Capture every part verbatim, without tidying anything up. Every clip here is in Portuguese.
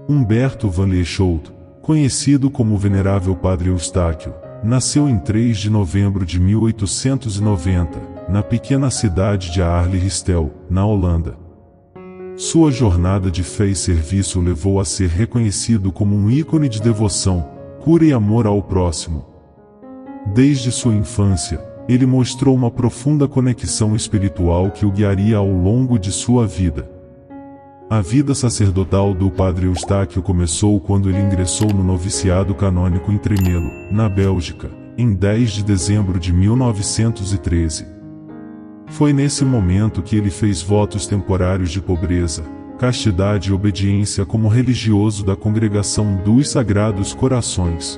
Humberto van Lieshout, conhecido como o Venerável Padre Eustáquio, nasceu em três de novembro de mil oitocentos e noventa, na pequena cidade de Haarlem-Herstel, na Holanda. Sua jornada de fé e serviço o levou a ser reconhecido como um ícone de devoção, cura e amor ao próximo. Desde sua infância, ele mostrou uma profunda conexão espiritual que o guiaria ao longo de sua vida. A vida sacerdotal do Padre Eustáquio começou quando ele ingressou no noviciado canônico em Tremelo, na Bélgica, em dez de dezembro de mil novecentos e treze. Foi nesse momento que ele fez votos temporários de pobreza, castidade e obediência como religioso da Congregação dos Sagrados Corações.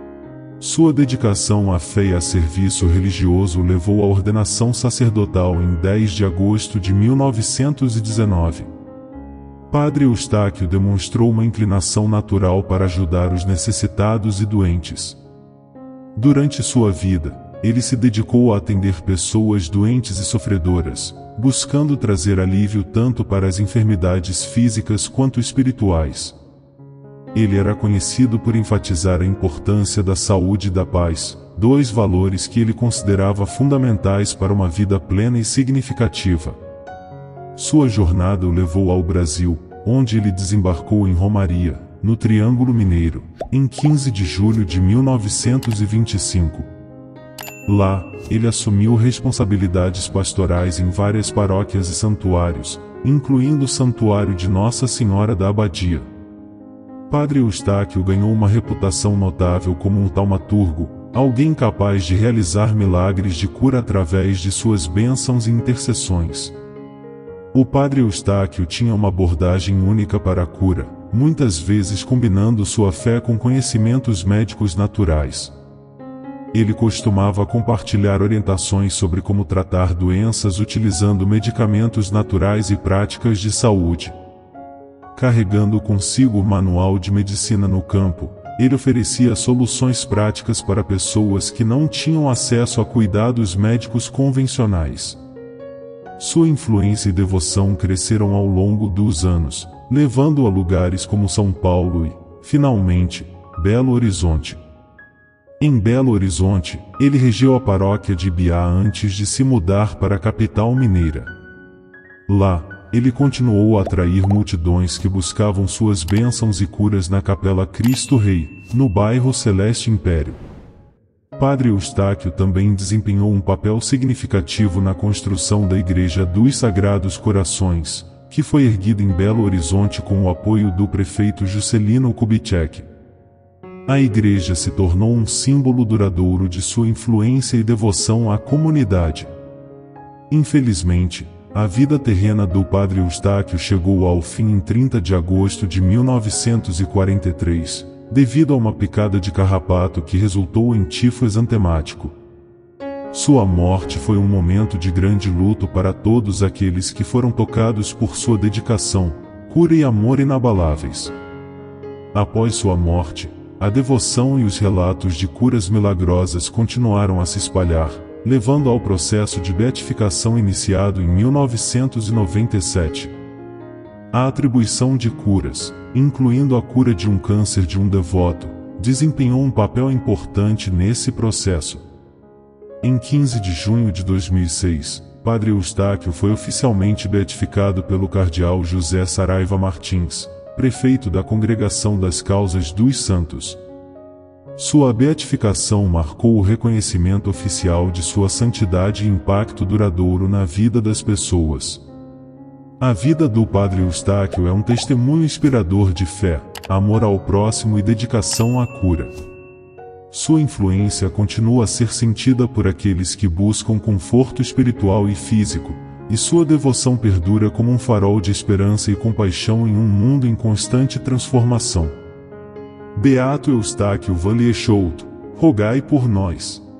Sua dedicação à fé e a serviço religioso o levou à ordenação sacerdotal em dez de agosto de mil novecentos e dezenove. Padre Eustáquio demonstrou uma inclinação natural para ajudar os necessitados e doentes. Durante sua vida, ele se dedicou a atender pessoas doentes e sofredoras, buscando trazer alívio tanto para as enfermidades físicas quanto espirituais. Ele era conhecido por enfatizar a importância da saúde e da paz, dois valores que ele considerava fundamentais para uma vida plena e significativa. Sua jornada o levou ao Brasil, onde ele desembarcou em Romaria, no Triângulo Mineiro, em quinze de julho de mil novecentos e vinte e cinco. Lá, ele assumiu responsabilidades pastorais em várias paróquias e santuários, incluindo o Santuário de Nossa Senhora da Abadia. Padre Eustáquio ganhou uma reputação notável como um taumaturgo, alguém capaz de realizar milagres de cura através de suas bênçãos e intercessões. O Padre Eustáquio tinha uma abordagem única para a cura, muitas vezes combinando sua fé com conhecimentos médicos naturais. Ele costumava compartilhar orientações sobre como tratar doenças utilizando medicamentos naturais e práticas de saúde. Carregando consigo o manual de medicina no campo, ele oferecia soluções práticas para pessoas que não tinham acesso a cuidados médicos convencionais. Sua influência e devoção cresceram ao longo dos anos, levando-o a lugares como São Paulo e, finalmente, Belo Horizonte. Em Belo Horizonte, ele regeu a paróquia de Ibiá antes de se mudar para a capital mineira. Lá, ele continuou a atrair multidões que buscavam suas bênçãos e curas na Capela Cristo Rei, no bairro Celeste Império. Padre Eustáquio também desempenhou um papel significativo na construção da Igreja dos Sagrados Corações, que foi erguida em Belo Horizonte com o apoio do prefeito Juscelino Kubitschek. A igreja se tornou um símbolo duradouro de sua influência e devoção à comunidade. Infelizmente, a vida terrena do Padre Eustáquio chegou ao fim em trinta de agosto de mil novecentos e quarenta e três, devido a uma picada de carrapato que resultou em tifo exantemático. Sua morte foi um momento de grande luto para todos aqueles que foram tocados por sua dedicação, cura e amor inabaláveis. Após sua morte, a devoção e os relatos de curas milagrosas continuaram a se espalhar, levando ao processo de beatificação iniciado em mil novecentos e noventa e sete. A atribuição de curas, incluindo a cura de um câncer de um devoto, desempenhou um papel importante nesse processo. Em quinze de junho de dois mil e seis, Padre Eustáquio foi oficialmente beatificado pelo cardeal José Saraiva Martins, prefeito da Congregação das Causas dos Santos. Sua beatificação marcou o reconhecimento oficial de sua santidade e impacto duradouro na vida das pessoas. A vida do Padre Eustáquio é um testemunho inspirador de fé, amor ao próximo e dedicação à cura. Sua influência continua a ser sentida por aqueles que buscam conforto espiritual e físico, e sua devoção perdura como um farol de esperança e compaixão em um mundo em constante transformação. Beato Eustáquio van Lieshout, rogai por nós.